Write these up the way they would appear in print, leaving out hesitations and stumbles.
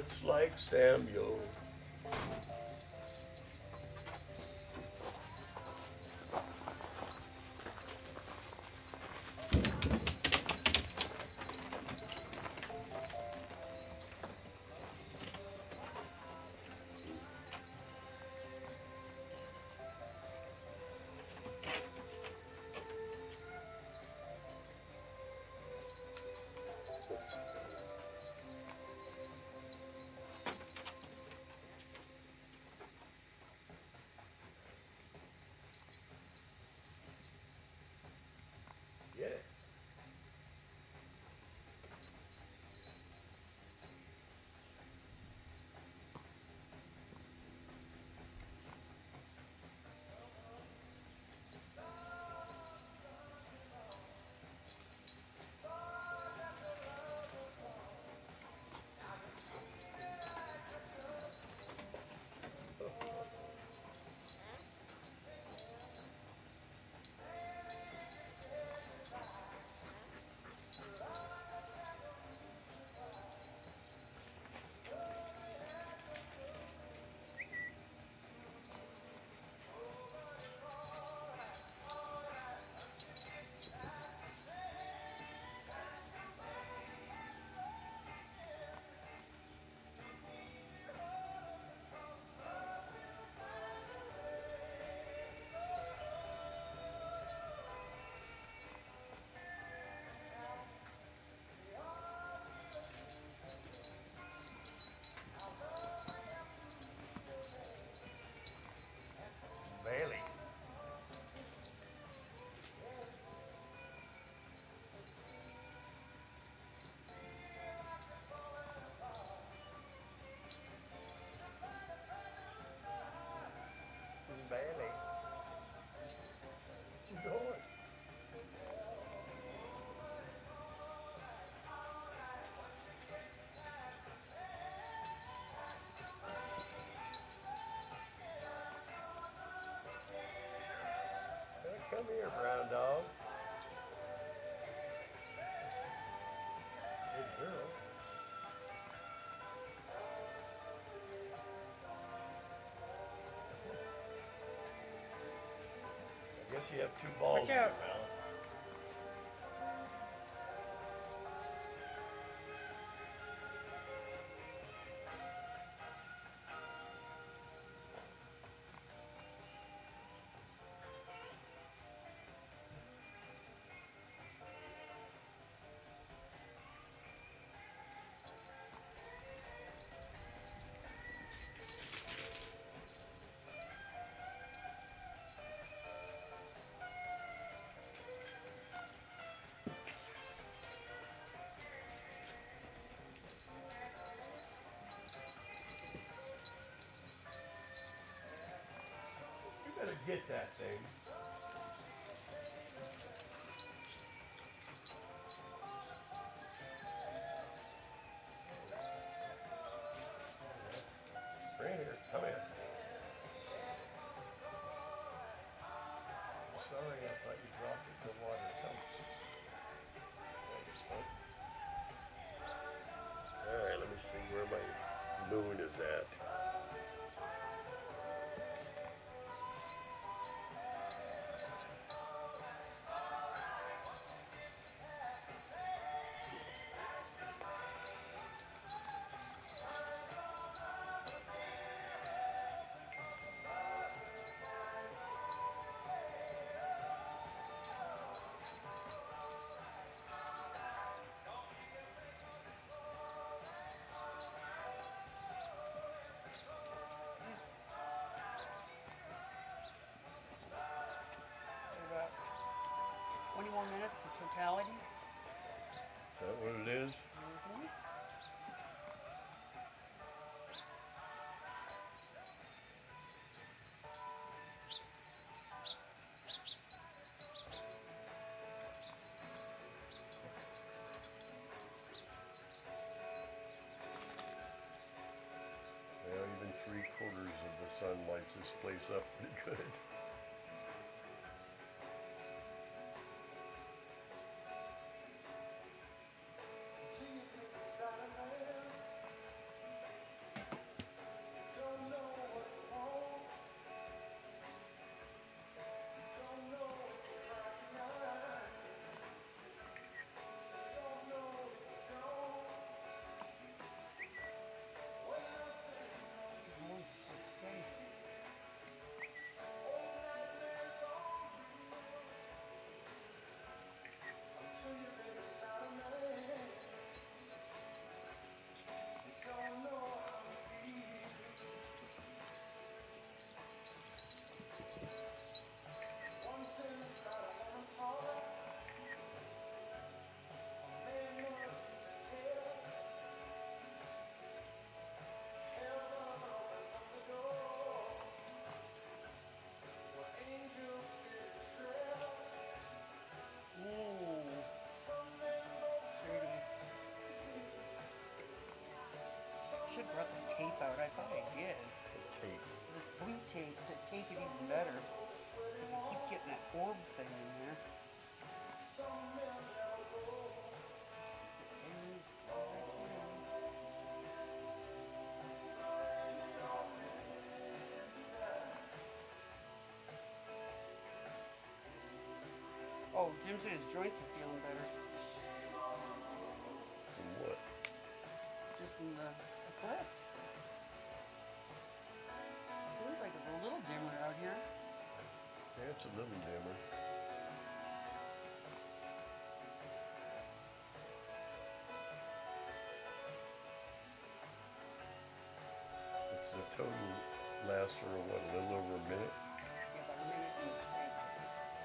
looks like Samuel. Yeah. Bailey. Bailey. What you doing? Hey, come here, brown dog. Good girl. I guess you have two balls Watch in your out. mouth. You better get that thing. Right here. Come here. Sorry, I thought you dropped it in the water. Come. All right, let me see where my moon is at. About 20 more minutes to totality. Is that what it is? Mm-hmm. Well, even 3/4 of the sun lights this place up pretty good. should have brought the tape out. I thought I did. Tape. This blue tape to tape it even better. Because I keep getting that orb thing in there. Oh, Jim said his joints are feeling better. From what? Just in the Eclipse. Seems like it's a little dimmer out here. Yeah, it's a little dimmer. It's the total lasts for what, a little over a minute? Yeah, about a minute and 20 seconds.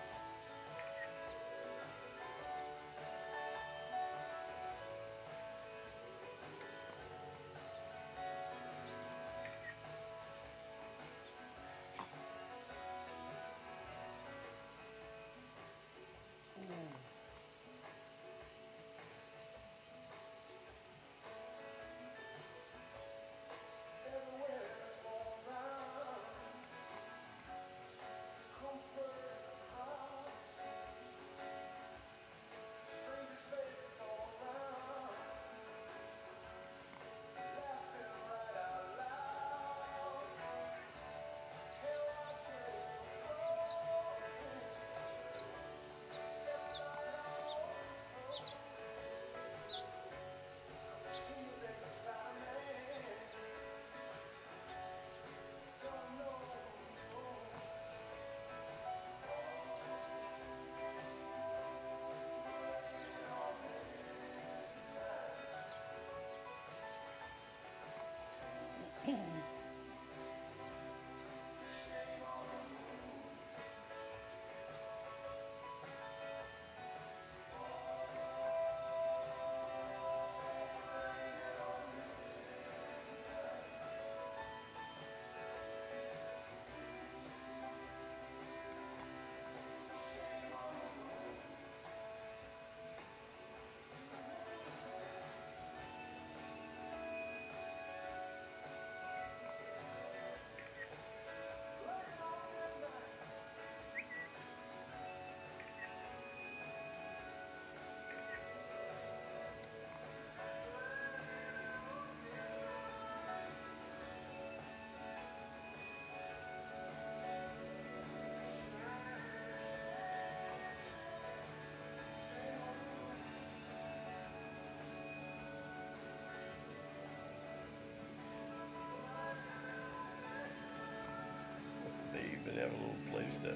They have a little place to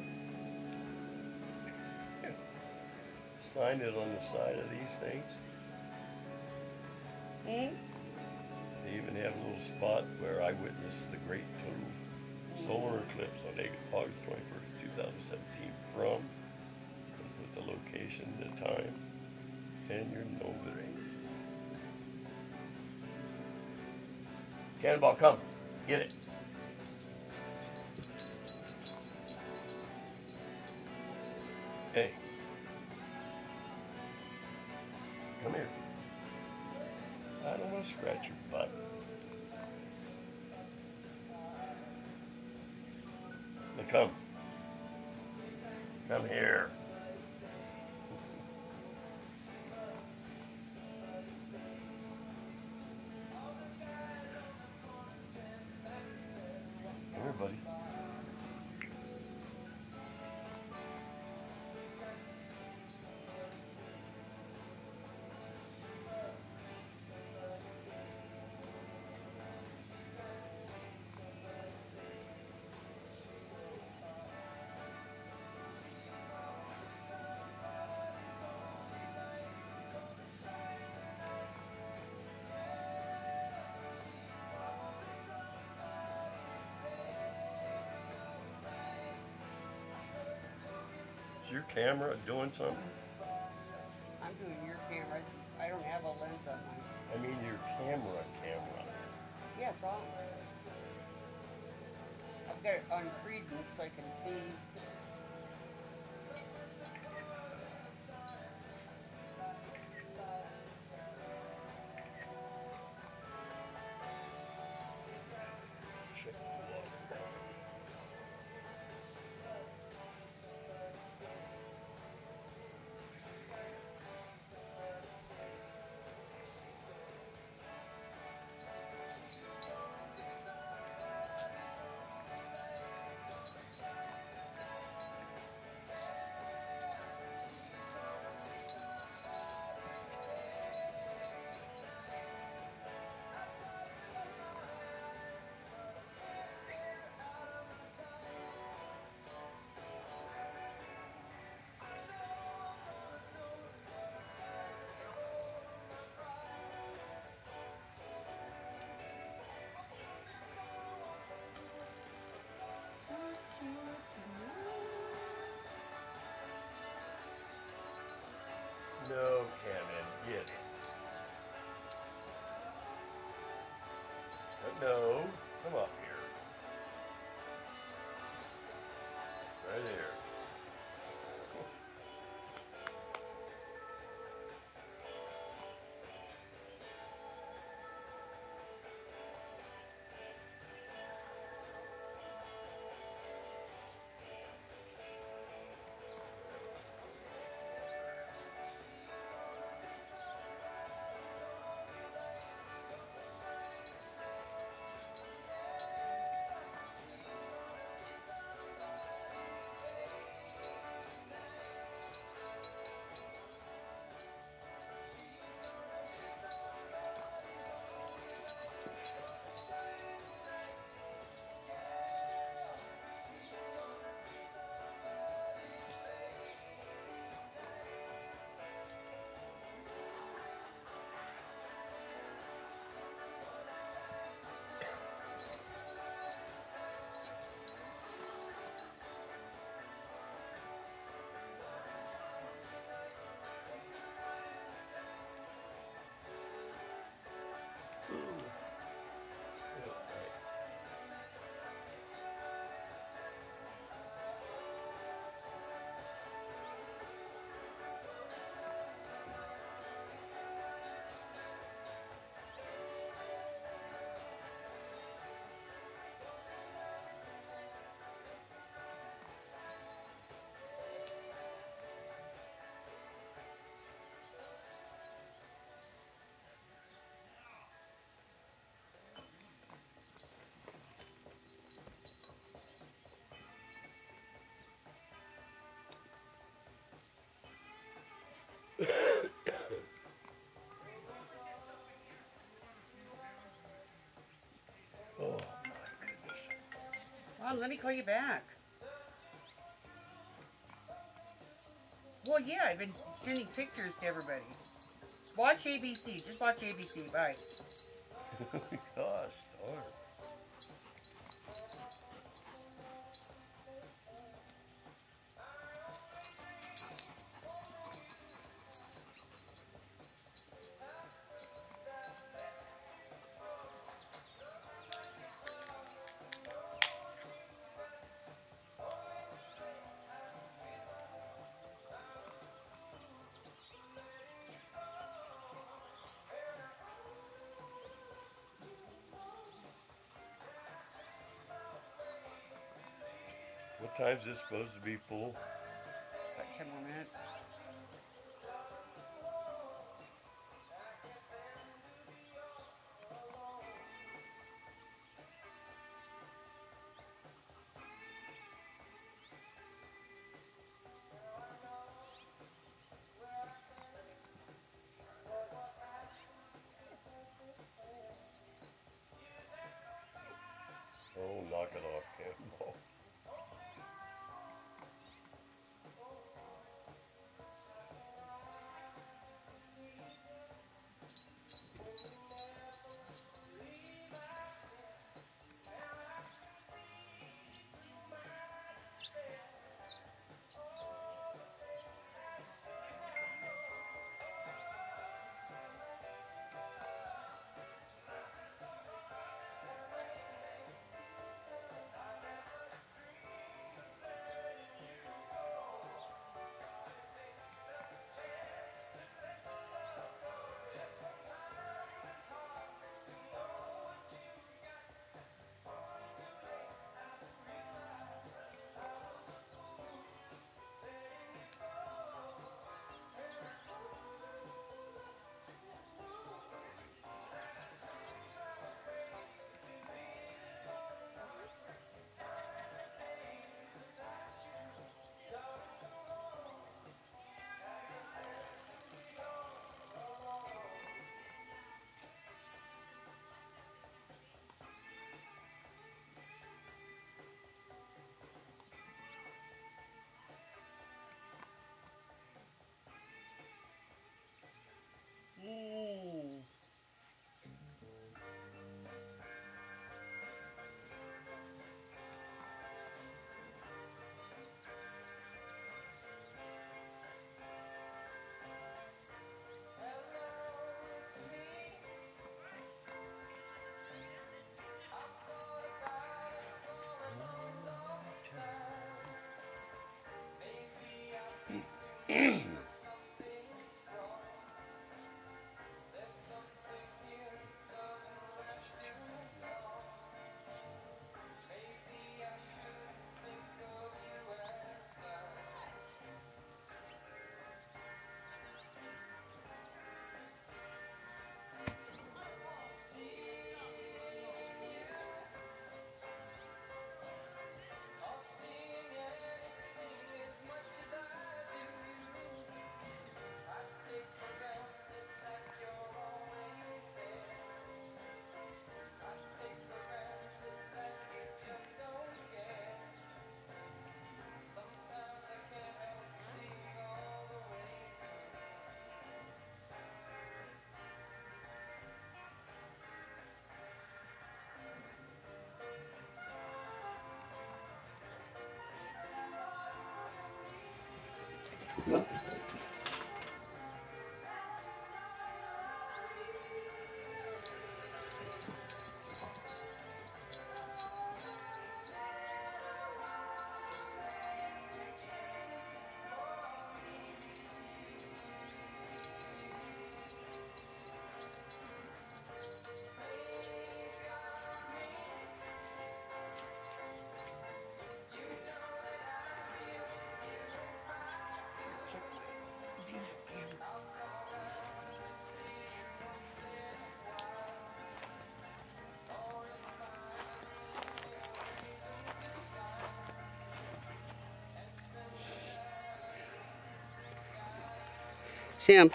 sign it on the side of these things. They even have a little spot where I witnessed the great total solar eclipse on August 21st, 2017 from, with the location, the time, and your nobody. Cannonball, come, get it. Hey, come here. I don't want to scratch your butt. Now come. Come here. Come here, buddy. Is your camera doing something? I'm doing your camera. I don't have a lens on mine. I mean your camera. Yeah, it's on. I've got it on credence so I can see. check the log down. No, Canon, get it. No, come up here. Right there. Oh my goodness. Well, let me call you back. Well, yeah, I've been sending pictures to everybody. Watch ABC. Just watch ABC. Bye. Gosh darn. What time's this supposed to be full? About 10 more minutes. Oh, knock it off, Campbell. Sam.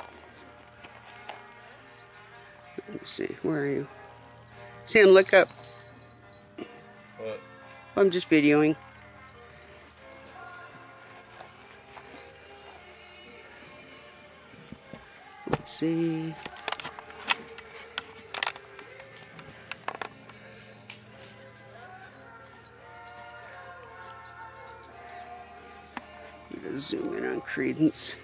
Let me see. Where are you? Sam, look up. What? I'm just videoing. Let's see. I'm gonna zoom in on Credence.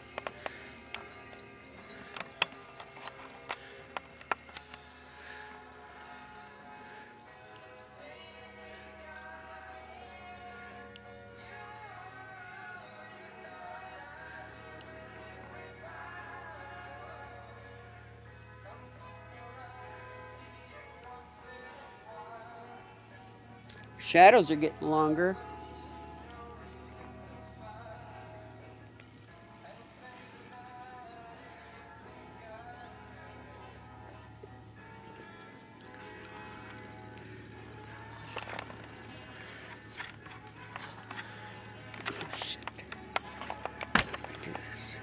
Shadows are getting longer. Oh, shit. Do this.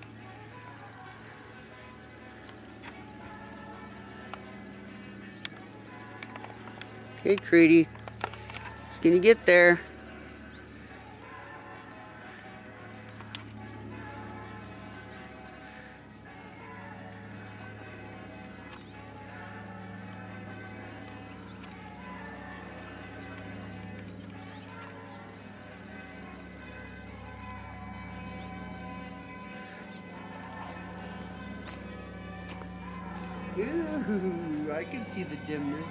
Okay, Creedy. It's gonna get there. Ooh, I can see the dimness.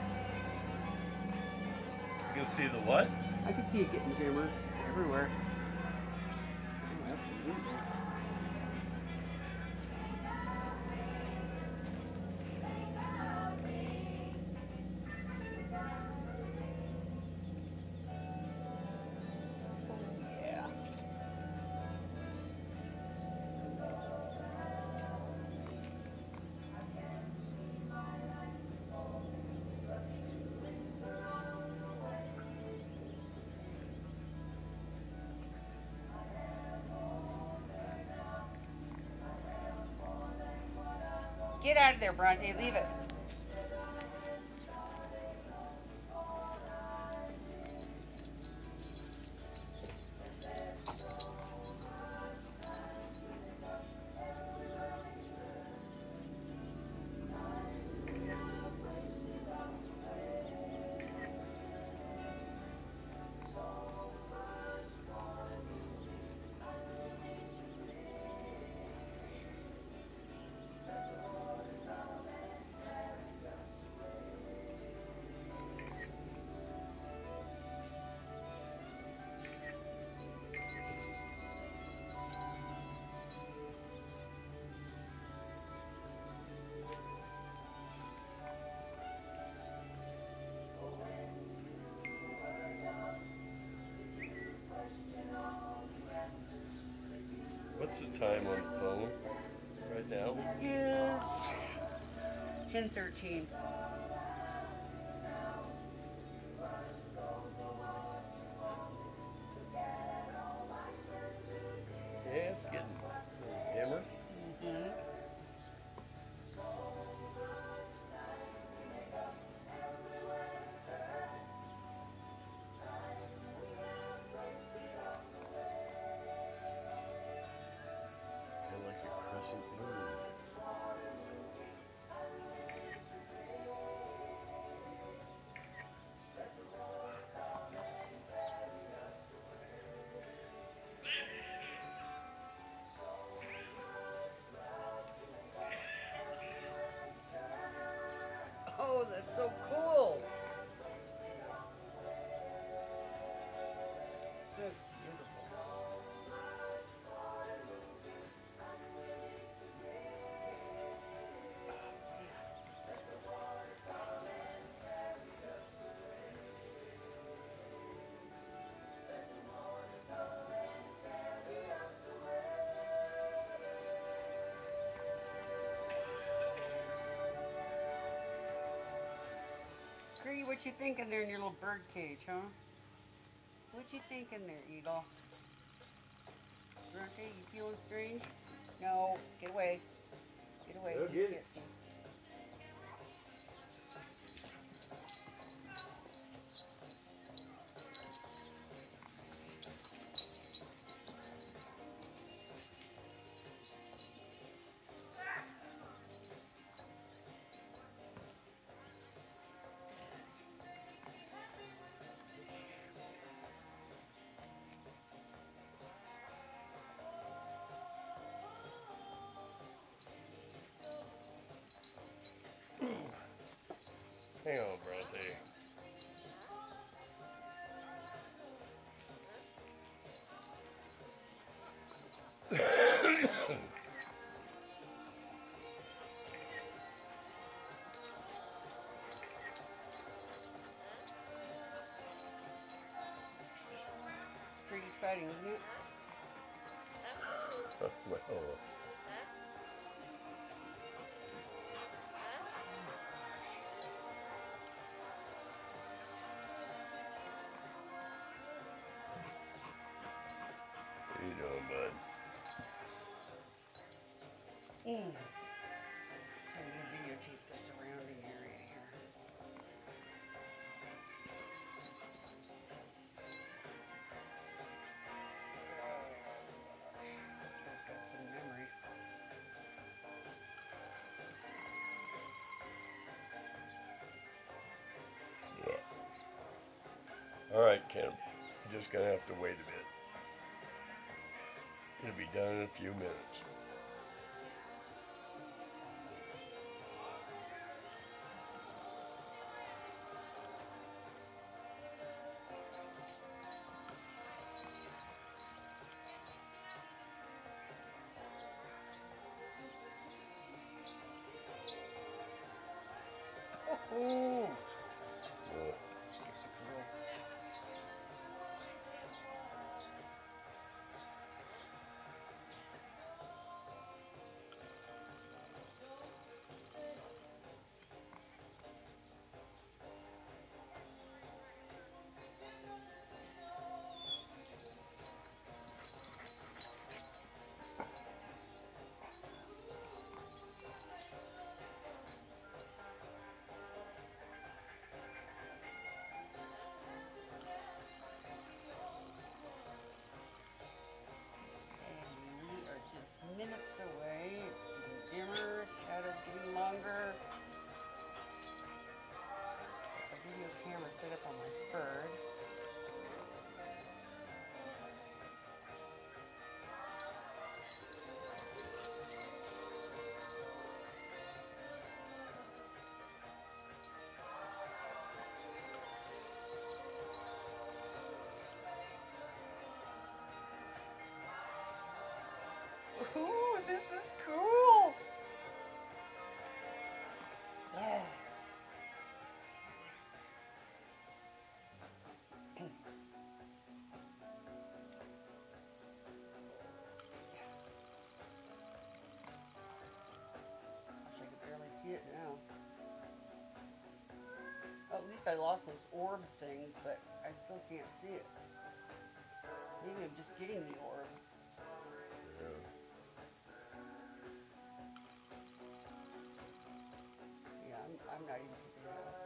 You can see the what? I can see it getting dimmer everywhere. Oh, absolutely. Yeah. Get out of there, Bronte. Leave it. What's the time on the phone right now? It is 10:13. Yeah, it's getting a little dimmer. Mm-hmm. Feel like a crescent moon. Oh, that's so cool. That's beautiful. Gree, what you thinking there in your little bird cage, huh? What you thinking there, Eagle? Bronte, you feeling strange? No, get away. Get away. Go get it. Get some. Hang on, Bronte. It's pretty exciting, isn't it? Well, what are you doing, bud? I'm going to videotape the surrounding area here. I've got some memory. Yeah. All right, Kim. You're just gonna have to wait a bit. It'll be done in a few minutes. Ooh. Yeah. And we are just minutes away. It's getting dimmer, shadows getting longer. Got the video camera set up on my bird. Ooh, this is cool. Yeah. Gosh, I can barely see it now. Oh, at least I lost those orb things, but I still can't see it. Maybe I'm just getting the orb. Yeah. Yeah, I'm not even picking it up.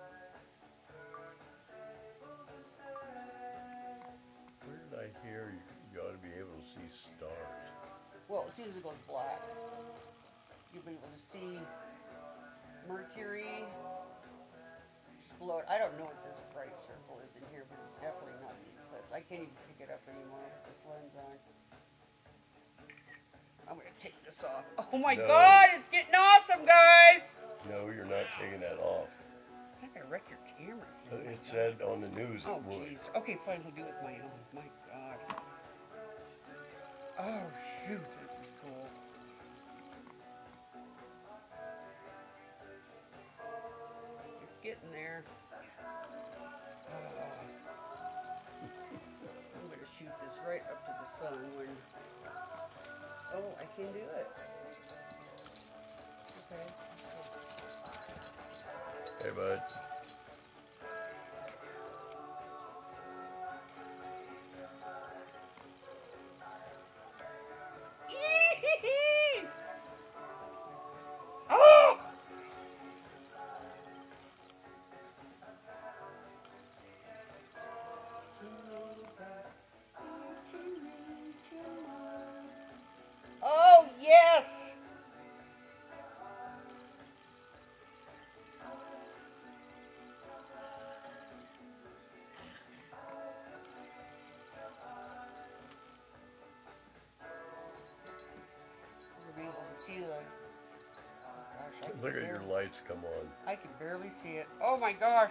Where did I hear you ought to be able to see stars? Well, as soon as it goes black, you'll be able to see Mercury explode. I don't know what this bright circle is in here, but it's definitely not the eclipse. I can't even pick it up anymore with this lens on. I'm gonna take this off. Oh my No. God, it's getting awesome, guys! No, you're not taking that off. It's not gonna wreck your camera. It said on the news it Oh would. jeez. Okay, fine. I'll do it with my own. My God. Oh shoot, this is cool. It's getting there. I'm gonna shoot this right up to the sun when. Oh, I can do it. Okay. Hey, bud. Look at your lights come on. I can barely see it. Oh my gosh.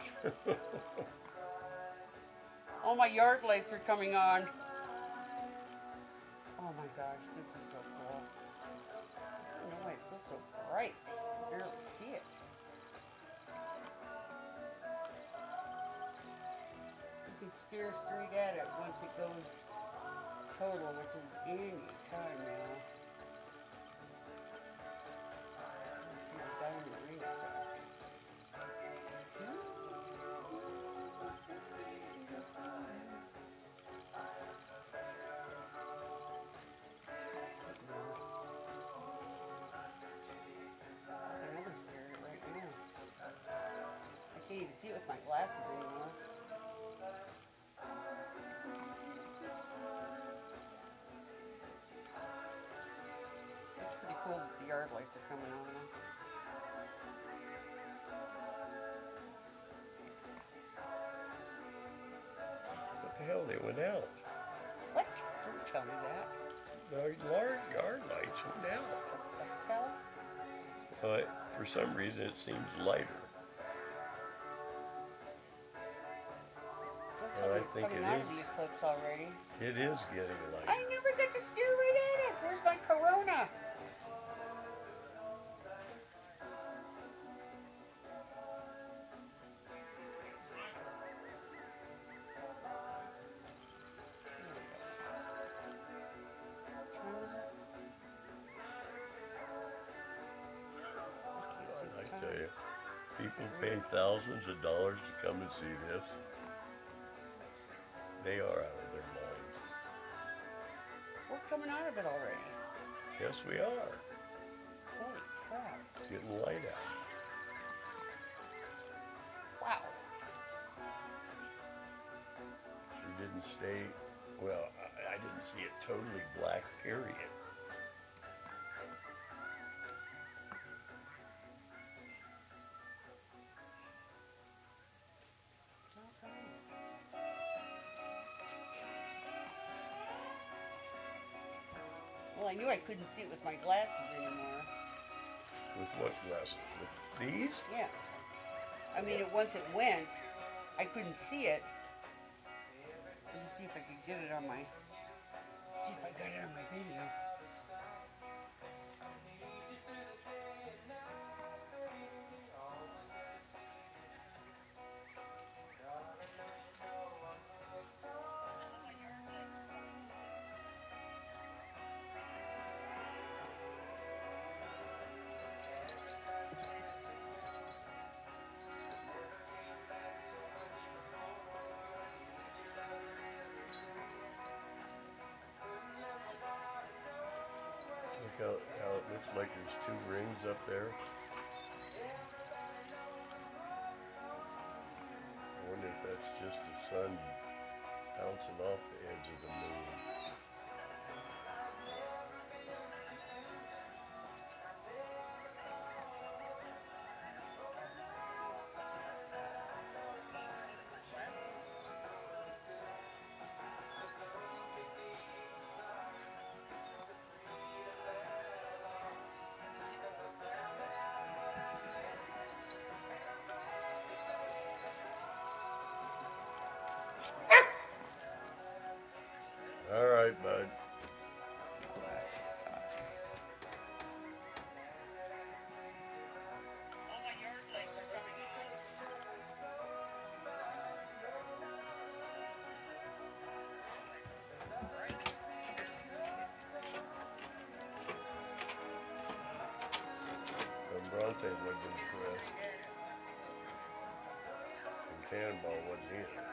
All my yard lights are coming on. Oh my gosh, this is so cool. I don't know why it's so bright. I can barely see it. You can stare straight at it once it goes total, which is any time now. Let's see the diamond ring up there. I can't even see it with my glasses anymore. It's pretty cool that the yard lights are coming on now. What the hell? They went out. What? Don't tell me that. The yard lights went out. What the hell? But for some reason it seems lighter. Don't tell me it's coming out of the eclipse already. It is getting lighter. I never get to stare right at it. Where's my corona? I tell you, people pay thousands of dollars to come and see this. They are out of their minds. We're coming out of it already. Yes, we are. Holy crap. It's getting light out. Wow. We didn't stay, well, I didn't see it totally black, period. Well, I knew I couldn't see it with my glasses anymore. With what glasses? With these? Yeah. I mean, once it went, I couldn't see it. Let me see if I could get it on my, see if I got it on my video. Look how it looks like there's two rings up there. I wonder if that's just the sun bouncing off the edge of the moon. All right, bud. Bronte wasn't impressed. And Cannonball wasn't either.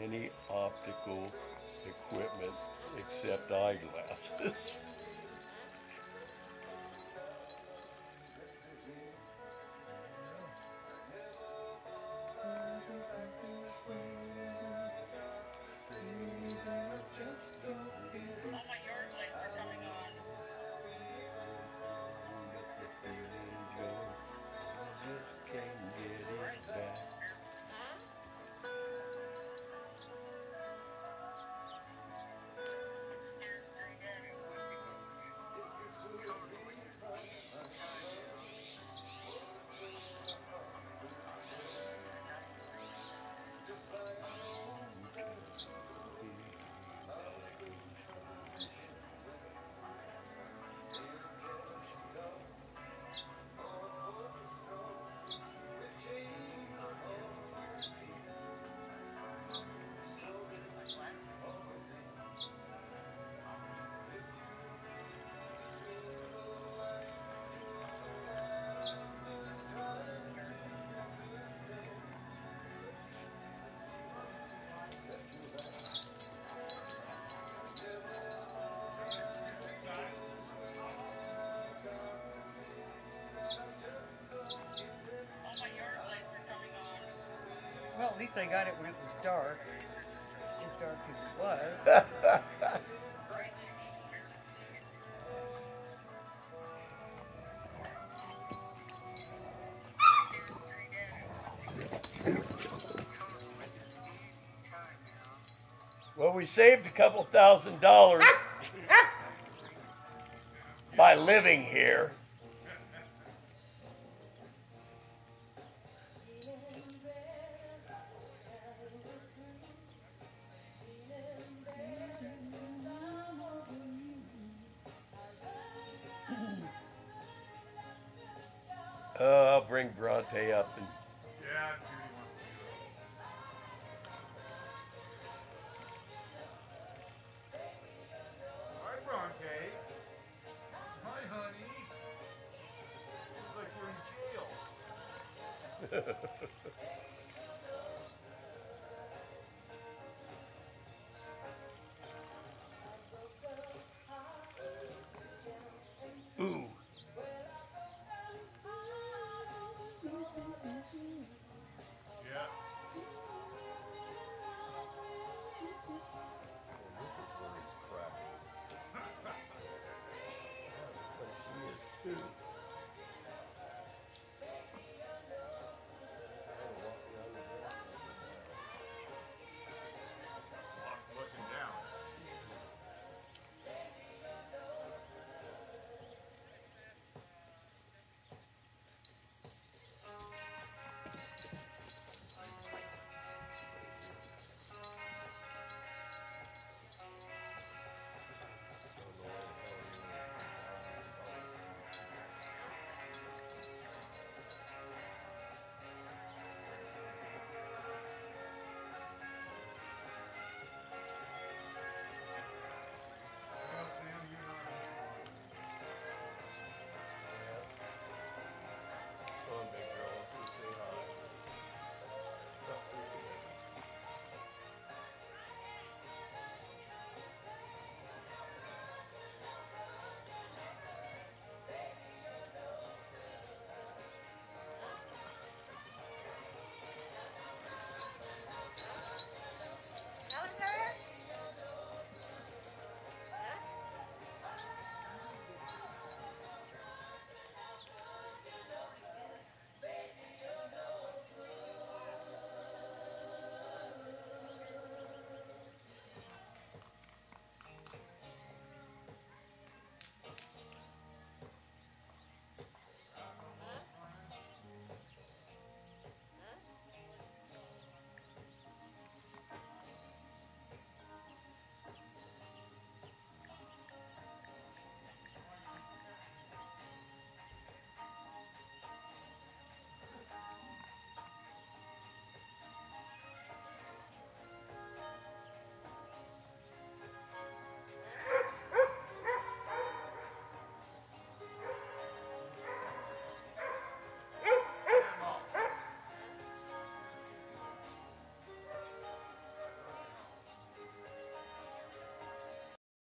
any optical equipment except eyeglasses. Well, at least I got it when it was dark. As dark as it was. Well, we saved a couple $1,000 by living here. I'll bring Bronte up and Yeah, Judy wants to go. Hi, Bronte. Hi, honey. Looks like we're in jail. ooh. Yeah. Well, this is where it's crap. But she is too.